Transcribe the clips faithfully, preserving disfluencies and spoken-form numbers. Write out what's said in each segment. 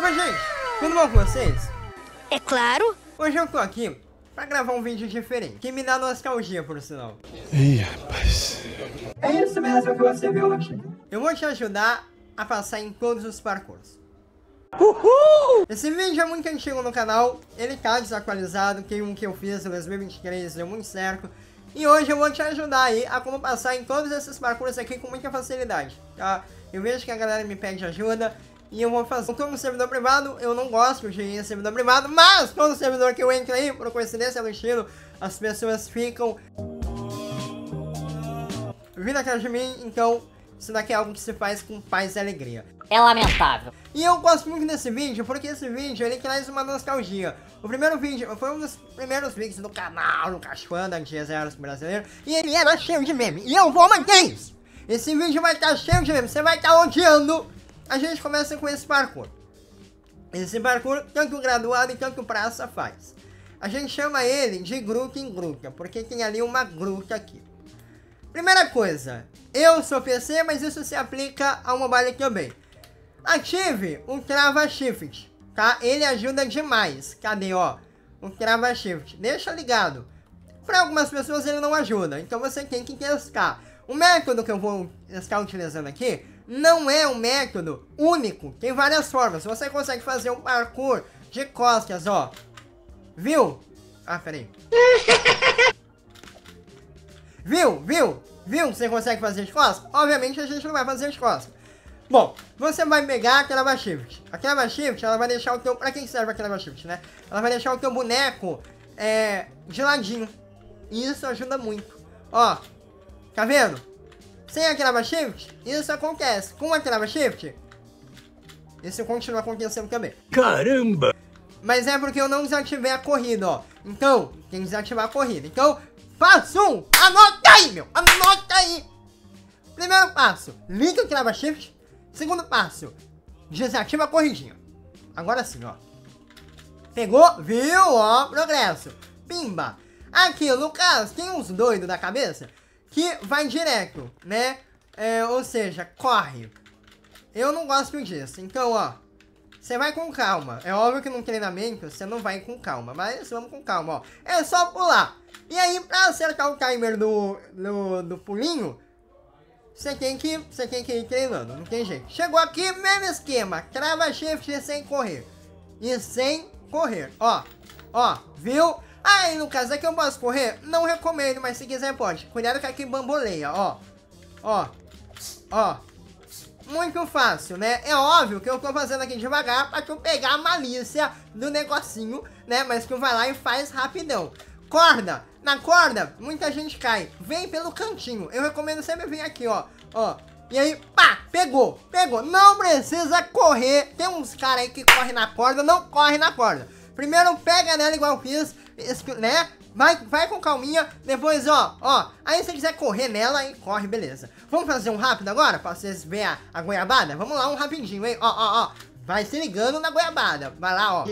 Oi gente, tudo bom com vocês? É claro. Hoje eu tô aqui pra gravar um vídeo diferente, que me dá nostalgia, por sinal. Ih, rapaz. É isso mesmo que você viu aqui. Eu vou te ajudar a passar em todos os parkours. Uhul! Esse vídeo é muito antigo no canal, ele tá desatualizado, que um que eu fiz em dois mil e vinte e três deu muito certo. E hoje eu vou te ajudar aí a como passar em todos esses parkours aqui com muita facilidade, tá? Eu vejo que a galera me pede ajuda e eu vou fazer. Eu tô no servidor privado, eu não gosto de ir em servidor privado, mas todo servidor que eu entro aí, por coincidência do estilo, as pessoas ficam vindo atrás de mim, então isso daqui é algo que se faz com paz e alegria. É lamentável. E eu gosto muito desse vídeo, porque esse vídeo, ele traz uma nostalgia. O primeiro vídeo, foi um dos primeiros vídeos do canal, no Cachoanda, de Exército Brasileiro, e ele era cheio de meme, e eu vou manter isso. Esse vídeo vai estar cheio de meme, você vai estar odiando. A gente começa com esse parkour. Esse parkour, tanto o graduado e tanto o praça faz. A gente chama ele de gruta em gruta, porque tem ali uma gruta aqui. Primeira coisa, eu sou P C, mas isso se aplica ao mobile também. Ative o Trava Shift, tá? Ele ajuda demais. Cadê, ó? O Trava Shift. Deixa ligado. Para algumas pessoas ele não ajuda, então você tem que testar. O método que eu vou estar utilizando aqui não é um método único. Tem várias formas. Você consegue fazer um parkour de costas, ó. Viu? Ah, peraí. Viu? Viu? Viu que você consegue fazer de costas? Obviamente a gente não vai fazer de costas. Bom, você vai pegar a Trava Shift. A Trava Shift, ela vai deixar o teu... Pra quem serve a Trava Shift, né? Ela vai deixar o teu boneco é, de ladinho. E isso ajuda muito. Ó, tá vendo? Sem a Trava Shift, isso acontece. Com a Trava Shift, isso continua acontecendo também. Caramba! Mas é porque eu não desativei a corrida, ó. Então, tem que desativar a corrida. Então, passo um, anota aí, meu. Anota aí. Primeiro passo, liga o Trava Shift. Segundo passo, desativa a corridinha. Agora sim, ó. Pegou? Viu? Ó, progresso. Pimba. Aqui, no caso, tem uns doidos da cabeça que vai direto, né? É, ou seja, corre. Eu não gosto disso. Então, ó, você vai com calma. É óbvio que no treinamento você não vai com calma, mas vamos com calma, ó. É só pular. E aí, pra acertar o timer do, do, do pulinho, Você tem, que, você tem que ir treinando, não tem jeito. Chegou aqui, mesmo esquema. Trava Shift sem correr. E sem correr, ó. Ó, viu? Aí, no caso aqui eu posso correr? Não recomendo, mas se quiser pode. Cuidado que aqui bamboleia, ó. Ó. Ó. Muito fácil, né? É óbvio que eu tô fazendo aqui devagar pra tu pegar a malícia do negocinho, né? Mas tu vai lá e faz rapidão. Corda. Na corda, muita gente cai. Vem pelo cantinho. Eu recomendo sempre vir aqui, ó. Ó. E aí, pá, pegou. Pegou. Não precisa correr. Tem uns caras aí que correm na corda. Não corre na corda. Primeiro pega nela igual eu fiz, né? Vai, vai com calminha. Depois, ó, ó. Aí se você quiser correr nela, aí corre, beleza. Vamos fazer um rápido agora? Pra vocês verem a, a goiabada? Vamos lá, um rapidinho, hein? Ó, ó, ó. Vai se ligando na goiabada. Vai lá, ó.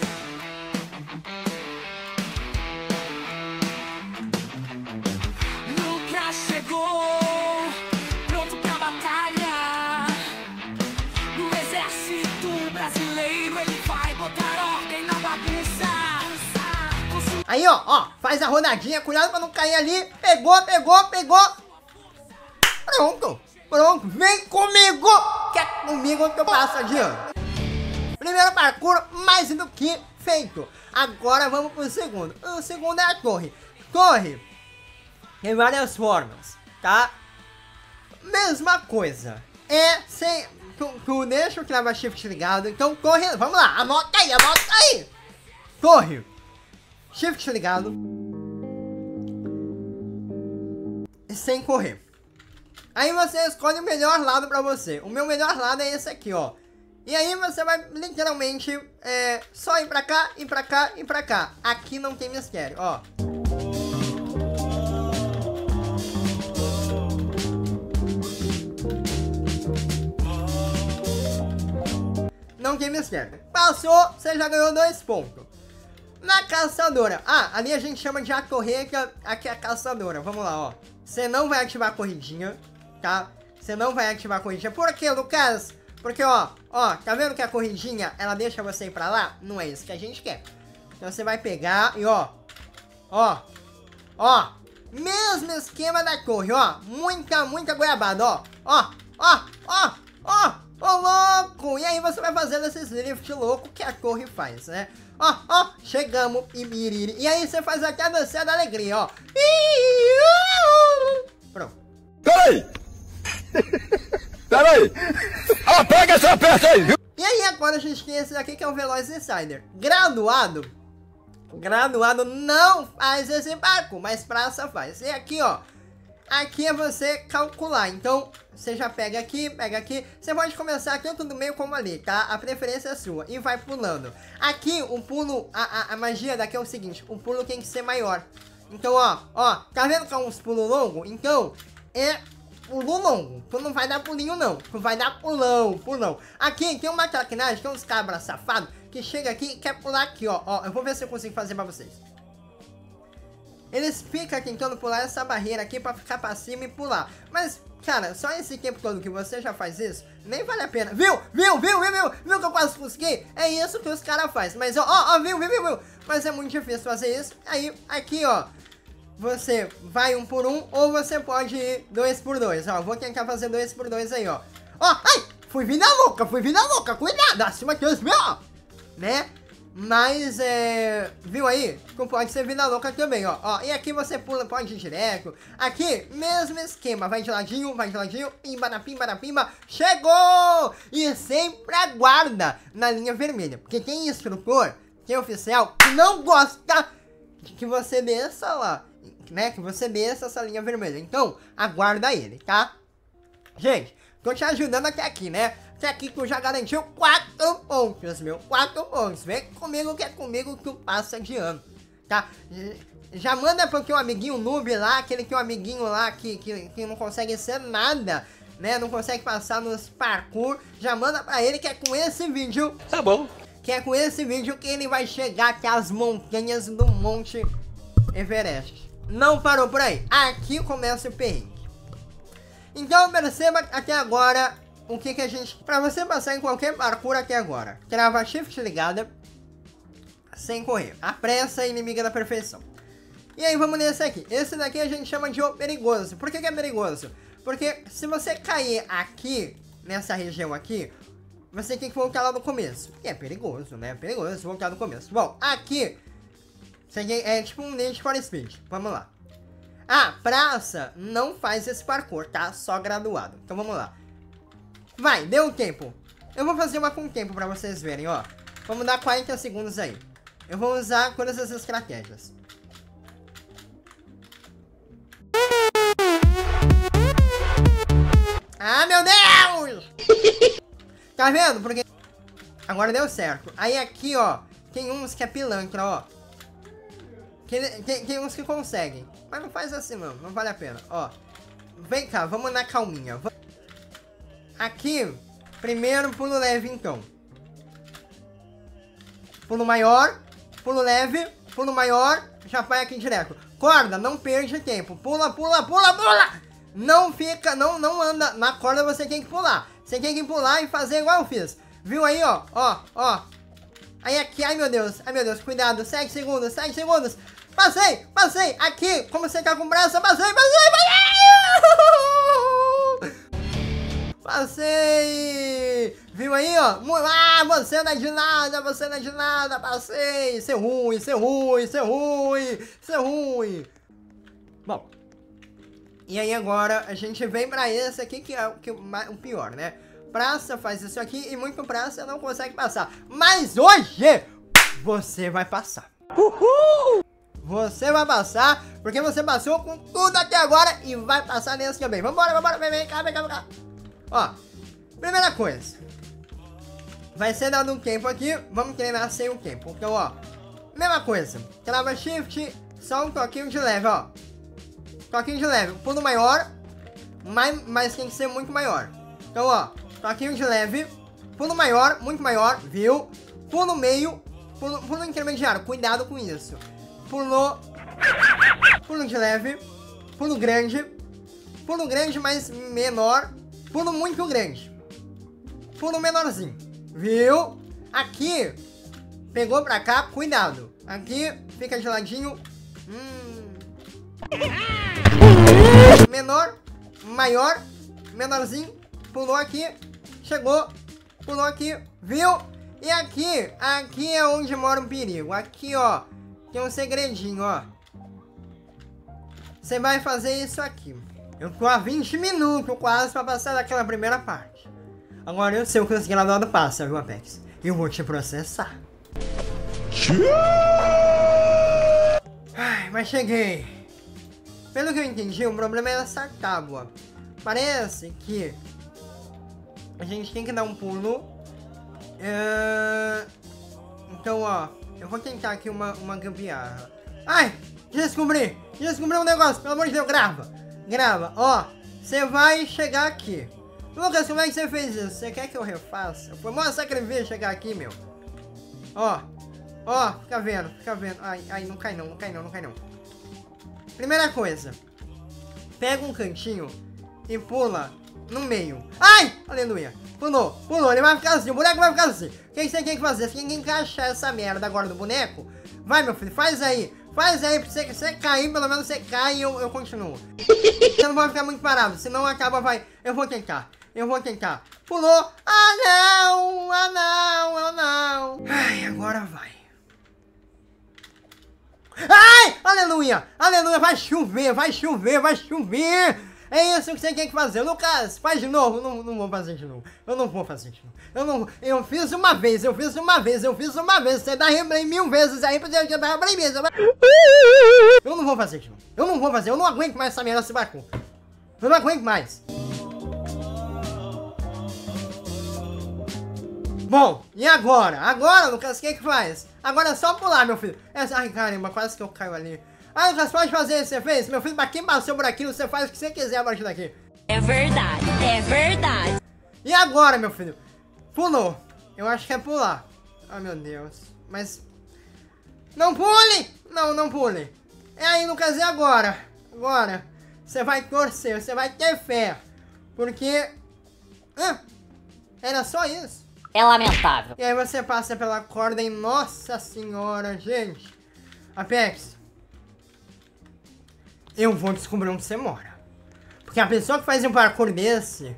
Aí, ó, ó, faz a rodadinha, cuidado pra não cair ali. Pegou, pegou, pegou. Pronto, pronto, vem comigo. Quer comigo que eu passo adiante. Primeiro parkour, mais do que feito. Agora vamos pro segundo. O segundo é a torre. Torre tem várias formas, tá? Mesma coisa. É sem... Tu, tu deixa o Trava Shift ligado, então torre... Vamos lá, anota aí, anota aí. Torre. Shift ligado. E sem correr. Aí você escolhe o melhor lado pra você. O meu melhor lado é esse aqui, ó. E aí você vai literalmente é, só ir pra cá, ir pra cá, ir pra cá. Aqui não tem mistério, ó. Não tem mistério. Passou, você já ganhou dois pontos. Na caçadora. Ah, ali a gente chama de a torreta, aqui é a caçadora. Vamos lá, ó. Você não vai ativar a corridinha, tá? Você não vai ativar a corridinha. Por quê, Lucas? Porque, ó, ó, tá vendo que a corridinha, ela deixa você ir pra lá? Não é isso que a gente quer. Então você vai pegar e, ó, ó, ó, mesmo esquema da torre, ó, muita, muita goiabada, ó, ó, ó, ó, ó, ó, louco. E aí você vai fazendo esses lift louco que a torre faz, né? Ó, ó, chegamos e miriri. E aí você faz até a dança da alegria, ó. Pronto. Peraí! Peraí! Ah, pega essa peça aí, viu? E aí agora a gente tem esse daqui que é o Veloz Insider. Graduado, graduado não faz esse barco, mas praça faz. E aqui, ó, aqui é você calcular. Então, você já pega aqui, pega aqui. Você pode começar tanto do meio como ali, tá? A preferência é sua. E vai pulando. Aqui, o pulo, a, a, a magia daqui é o seguinte. O pulo tem que ser maior. Então, ó, ó. Tá vendo que é uns pulos longos? Então, é pulo longo. Tu não vai dar pulinho, não. Tu vai dar pulão, pulão. Aqui tem uma traquinagem, que é uns cabras safados, que chega aqui e quer pular aqui, ó. Ó, eu vou ver se eu consigo fazer pra vocês. Eles ficam tentando pular essa barreira aqui pra ficar pra cima e pular. Mas, cara, só esse tempo todo que você já faz isso, nem vale a pena. Viu? Viu? Viu? Viu? Viu? Viu que eu quase consegui? É isso que os caras fazem. Mas, ó, ó, viu? Viu? Viu? Viu? Mas é muito difícil fazer isso. Aí, aqui, ó, você vai um por um ou você pode ir dois por dois. Ó, vou tentar fazer dois por dois aí, ó. Ó, ai! Fui vida louca, fui vida louca. Cuidado, acima que os meus, né? Mas, é... viu aí? Pode ser vida louca também, ó. Ó, e aqui você pula, pode ir direto. Aqui, mesmo esquema. Vai de ladinho, vai de ladinho. Pimba, na pimba, na pimba. Chegou! E sempre aguarda na linha vermelha. Porque tem instrutor, tem oficial, que não gosta de que você desça lá. Né? Que você desça essa linha vermelha. Então, aguarda ele, tá? Gente, tô te ajudando até aqui, né? Até aqui tu já garantiu quatro pontos, meu. Quatro pontos. Vem comigo que é comigo que tu passa de ano, tá? Já manda pro teu amiguinho noob lá, aquele teu amiguinho lá que, que, que não consegue ser nada, né? Não consegue passar nos parkour. Já manda pra ele que é com esse vídeo. Tá bom. Que é com esse vídeo que ele vai chegar até as montanhas do Monte Everest. Não parou por aí. Aqui começa o perrengue. Então perceba até agora o que que a gente... Pra você passar em qualquer parkour até agora, trava shift ligada, sem correr. A pressa é inimiga da perfeição. E aí vamos nesse aqui. Esse daqui a gente chama de o perigoso. Por que que é perigoso? Porque se você cair aqui, nessa região aqui, você tem que voltar lá no começo. E é perigoso, né? É perigoso voltar no começo. Bom, aqui é tipo um Need for Speed. Vamos lá. A praça não faz esse parkour, tá? Só graduado. Então vamos lá. Vai, deu tempo. Eu vou fazer uma com tempo pra vocês verem, ó. Vamos dar quarenta segundos aí. Eu vou usar todas as estratégias. Ah, meu Deus! Tá vendo? Porque agora deu certo. Aí aqui, ó, tem uns que é pilantra, ó. Tem, tem, tem uns que conseguem. Mas não faz assim não, não vale a pena. Ó, vem cá, vamos na calminha. Aqui, primeiro pulo leve então. Pulo maior, pulo leve, pulo maior, já vai aqui direto. Corda, não perde tempo. Pula, pula, pula, pula! Não fica, não, não anda. Na corda você tem que pular. Você tem que pular e fazer igual eu fiz. Viu aí, ó, ó, ó. Aí aqui, ai meu Deus, ai meu Deus, cuidado. sete segundos, sete segundos. Passei, passei, aqui, como você tá com pressa, passei, passei, passei! Passei! Viu aí, ó? Ah, você não é de nada, você não é de nada, passei! Seu ruim, seu ruim, seu ruim, seu ruim! Bom, e aí agora a gente vem pra esse aqui que é o, que, o pior, né? Praça faz isso aqui e muito praça não consegue passar. Mas hoje você vai passar. Uhul! Você vai passar, porque você passou com tudo até agora e vai passar nesse também. Vambora, vambora, vem, vem cá, vem cá, vem cá. Ó, primeira coisa. Vai ser dado um tempo aqui, vamos treinar sem o tempo. Então, ó, mesma coisa. Trava shift, só um toquinho de leve, ó. Toquinho de leve, pulo maior, mas, mas tem que ser muito maior. Então, ó, toquinho de leve, pulo maior, muito maior, viu? Pulo meio, pulo, pulo intermediário, cuidado com isso. Pulou, pulo de leve, pulo grande, pulo grande, mas menor, pulo muito grande. pulo menorzinho. Viu? Aqui, pegou pra cá, cuidado. Aqui, fica de ladinho. Hum. Menor, maior, menorzinho. Pulou aqui, chegou, pulou aqui, viu? E aqui, aqui é onde mora o perigo. Aqui, ó, tem um segredinho, ó. Você vai fazer isso aqui. Eu tô há vinte minutos quase pra passar daquela primeira parte. Agora eu sei o que os graduados passam, viu, Apex? Eu vou te processar. Ai, mas cheguei. Pelo que eu entendi, o problema é essa tábua. Parece que a gente tem que dar um pulo. É... Então, ó, eu vou tentar aqui uma, uma gambiarra. Ai, descobri! Descobri um negócio, pelo amor de Deus, grava! Grava, ó, você vai chegar aqui. Lucas, como é que você fez isso? Você quer que eu refaça? Foi mó sacrifício chegar aqui, meu. Ó, ó, fica vendo, fica vendo. Ai, ai, não cai não, não cai não, não cai não. Primeira coisa, pega um cantinho e pula no meio. Ai, aleluia. Pulou, pulou, ele vai ficar assim, o boneco vai ficar assim. O que você tem que fazer? Você tem que encaixar essa merda agora do boneco. Vai, meu filho, faz aí. Faz aí, pra você, você cair, pelo menos você cai e eu, eu continuo. Você não vai ficar muito parado, senão acaba, vai. Eu vou tentar, eu vou tentar. Pulou. Ah, não, ah, não, ah, não. Ai, agora vai. Ai, aleluia, aleluia, vai chover, vai chover, vai chover. É isso que você tem que fazer. Lucas, faz de novo. Não, não vou fazer de novo. Eu não vou fazer de novo. Eu não. Eu fiz uma vez, eu fiz uma vez, eu fiz uma vez. Você dá replay mil vezes aí pra você dar replay mesmo. Eu não vou fazer de novo. Eu não vou fazer. Eu não aguento mais essa merda, esse barco. Eu não aguento mais. Bom, e agora? Agora, Lucas, o que que faz? Agora é só pular, meu filho. Essa... Ai, caramba, quase que eu caio ali. Ah, Lucas, pode fazer isso que você fez? Meu filho, pra quem passou por aquilo, você faz o que você quiser a partir daqui. É verdade, é verdade. E agora, meu filho? Pulou. Eu acho que é pular. Ai, meu Deus. Mas... Não pule! Não, não pule. É aí, Lucas, e agora? Agora, você vai torcer, você vai ter fé. Porque... Ah, era só isso. É lamentável. E aí você passa pela corda e... Nossa senhora, gente. Apex... Eu vou descobrir onde você mora. Porque a pessoa que faz um parkour desse...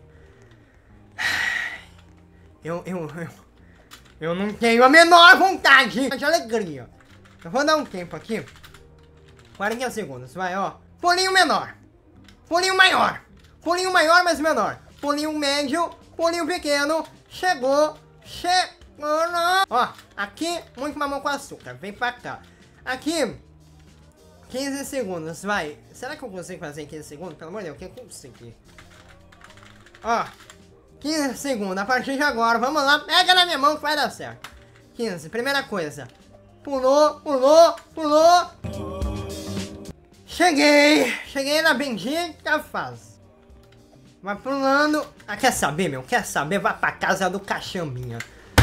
Eu, eu, eu... Eu não tenho a menor vontade de alegria. Eu vou dar um tempo aqui. quarenta segundos, vai, ó. Pulinho menor. Pulinho maior. Pulinho maior, mas menor. Pulinho médio. Pulinho pequeno. Chegou. Chegou. Não. Ó, aqui, muito mamão com açúcar. Vem pra cá. Aqui... quinze segundos, vai. Será que eu consigo fazer em quinze segundos? Pelo amor de Deus, que eu consigo. Ó, quinze segundos. A partir de agora, vamos lá. Pega na minha mão que vai dar certo. quinze, primeira coisa. Pulou, pulou, pulou. Cheguei. Cheguei na bendita fase. Vai pulando. Ah, quer saber, meu? Quer saber? Vai pra casa do Caxambinha.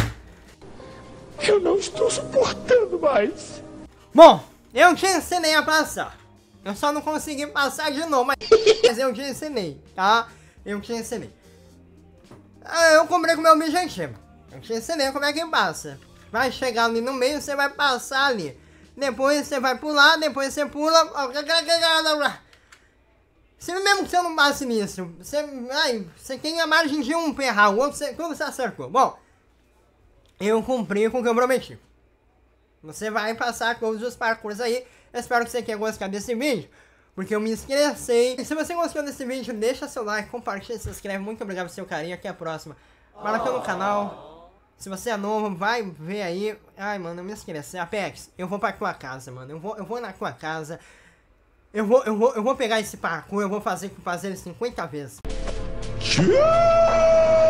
Eu não estou suportando mais. Bom, eu te ensinei a passar. Eu só não consegui passar de novo, mas, mas eu te ensinei, tá? Eu te ensinei. Ah, eu cumpri com o meu objetivo. Eu te ensinei como é que passa. Vai chegar ali no meio, você vai passar ali. Depois você vai pular, depois você pula. Se mesmo que você não passe nisso, você, ai, você tem a margem de um errar, o outro você, tudo você acertou. Bom, eu cumpri com o que eu prometi. Você vai passar todos os parkours aí. Eu espero que você tenha gostado desse vídeo, porque eu me estressei. E se você gostou desse vídeo, deixa seu like, compartilha, se inscreve. Muito obrigado pelo seu carinho. Até a próxima. Vai aqui no canal. Se você é novo, vai ver aí. Ai, mano, eu me estressei. Apex, eu vou pra tua casa, mano. Eu vou, eu vou na tua casa. Eu vou, eu vou, eu vou pegar esse parkour. Eu vou fazer, fazer ele cinquenta vezes.